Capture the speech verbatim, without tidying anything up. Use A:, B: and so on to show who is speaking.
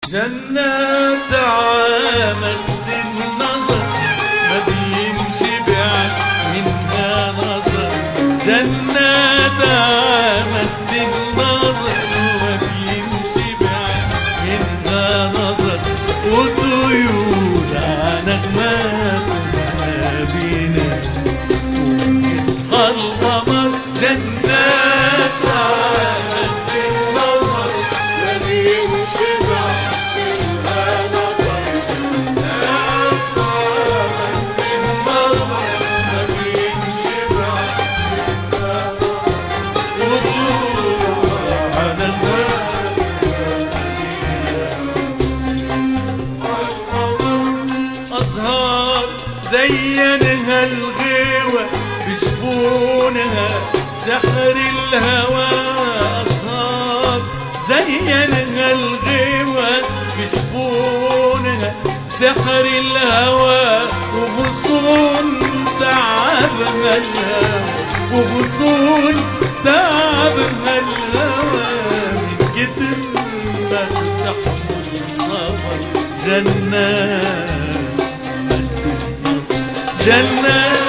A: جنات عامت النظر ما بينشبع منها نظر، جنات عامت النظر ما بينشبع منها نظر، وطيور نغماتها بينا ويصحى القمر. جنات عامت النظر ما بينشبع منها نظر، جنات عامت النظر ما بينشبع منها نظر، وطيور نغماتها أزهار زينها الغيوة بجفونها سحر الهوى، أزهار زينها الغيوة بجفونها سحر الهوى، وغصون تعبها الهوى، وغصون تعبها الهوى، من كتر ما تحمل صبر. جنات جنات